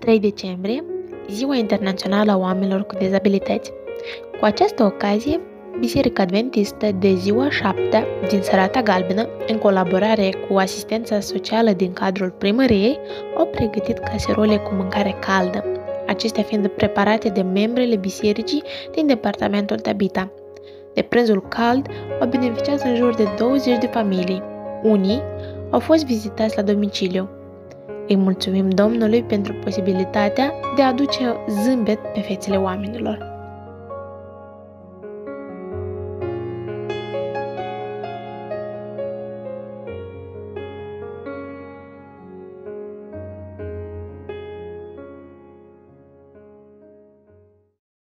3 decembrie, Ziua Internațională a Oamenilor cu Dizabilități. Cu această ocazie, Biserica Adventistă de Ziua 7 din Sărata Galbenă, în colaborare cu asistența socială din cadrul primăriei, au pregătit caserole cu mâncare caldă, acestea fiind preparate de membrele bisericii din departamentul Tabita. De prânzul cald au beneficiat în jur de 20 de familii. Unii au fost vizitați la domiciliu. Îi mulțumim Domnului pentru posibilitatea de a aduce zâmbet pe fețele oamenilor.